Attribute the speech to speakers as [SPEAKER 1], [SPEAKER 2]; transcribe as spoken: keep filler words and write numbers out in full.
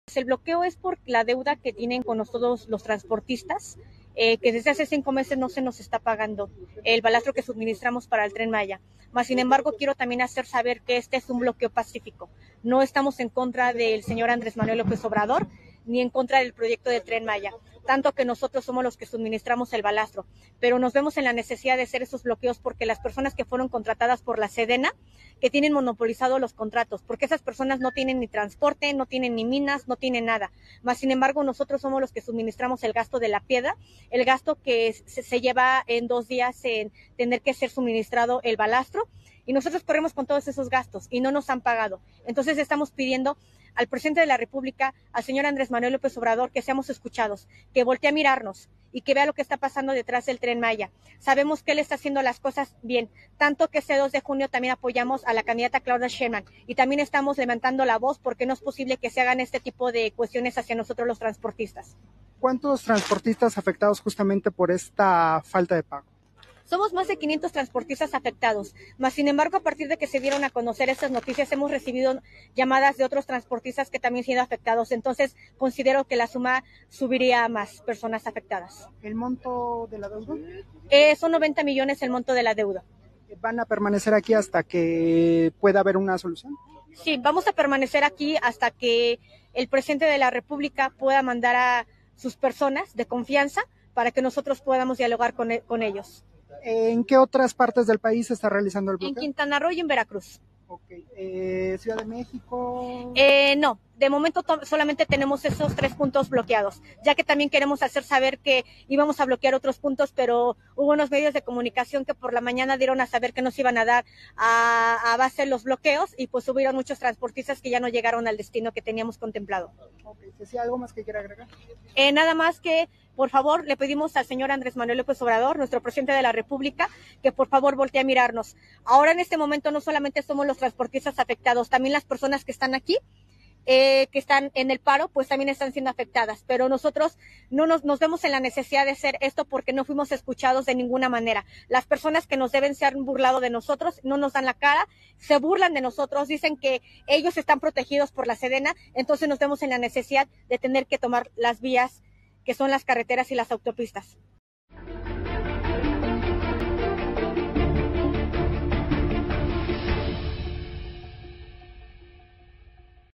[SPEAKER 1] El bloqueo es por la deuda que tienen con todos los transportistas, eh, que desde hace cinco meses no se nos está pagando el balastro que suministramos para el Tren Maya. Mas, sin embargo, quiero también hacer saber que este es un bloqueo pacífico. No estamos en contra del señor Andrés Manuel López Obrador, ni en contra del proyecto del Tren Maya, tanto que nosotros somos los que suministramos el balastro, pero nos vemos en la necesidad de hacer esos bloqueos porque las personas que fueron contratadas por la Sedena, que tienen monopolizados los contratos, porque esas personas no tienen ni transporte, no tienen ni minas, no tienen nada. Mas, sin embargo, nosotros somos los que suministramos el gasto de la piedra, el gasto que se, se lleva en dos días en tener que ser suministrado el balastro, y nosotros corremos con todos esos gastos y no nos han pagado. Entonces estamos pidiendo al presidente de la República, al señor Andrés Manuel López Obrador, que seamos escuchados, que voltee a mirarnos y que vea lo que está pasando detrás del Tren Maya. Sabemos que él está haciendo las cosas bien, tanto que este dos de junio también apoyamos a la candidata Claudia Sheinbaum y también estamos levantando la voz porque no es posible que se hagan este tipo de cuestiones hacia nosotros los transportistas.
[SPEAKER 2] ¿Cuántos transportistas afectados justamente por esta falta de pago?
[SPEAKER 1] Somos más de quinientos transportistas afectados, mas sin embargo, a partir de que se dieron a conocer estas noticias, hemos recibido llamadas de otros transportistas que también han sido afectados. Entonces, considero que la suma subiría a más personas afectadas.
[SPEAKER 2] ¿El monto de la deuda?
[SPEAKER 1] Eh, son noventa millones el monto de la deuda.
[SPEAKER 2] ¿Van a permanecer aquí hasta que pueda haber una solución?
[SPEAKER 1] Sí, vamos a permanecer aquí hasta que el presidente de la República pueda mandar a sus personas de confianza para que nosotros podamos dialogar con, con ellos.
[SPEAKER 2] ¿En qué otras partes del país se está realizando el bloqueo?
[SPEAKER 1] En Quintana Roo y en Veracruz.
[SPEAKER 2] Okay. Eh, ¿Ciudad de México?
[SPEAKER 1] Eh, no, de momento solamente tenemos esos tres puntos bloqueados, ya que también queremos hacer saber que íbamos a bloquear otros puntos, pero hubo unos medios de comunicación que por la mañana dieron a saber que nos iban a dar a, a base los bloqueos y pues hubieron muchos transportistas que ya no llegaron al destino que teníamos contemplado.
[SPEAKER 2] Okay. ¿Sí, algo más que quiera agregar?
[SPEAKER 1] Eh, nada más que, por favor, le pedimos al señor Andrés Manuel López Obrador, nuestro presidente de la República, que por favor voltee a mirarnos. Ahora en este momento no solamente somos los transportistas afectados, también las personas que están aquí, eh, que están en el paro, pues también están siendo afectadas. Pero nosotros no nos, nos vemos en la necesidad de hacer esto porque no fuimos escuchados de ninguna manera. Las personas que nos deben ser burlado de nosotros no nos dan la cara, se burlan de nosotros, dicen que ellos están protegidos por la Sedena, entonces nos vemos en la necesidad de tener que tomar las vías que son las carreteras y las autopistas.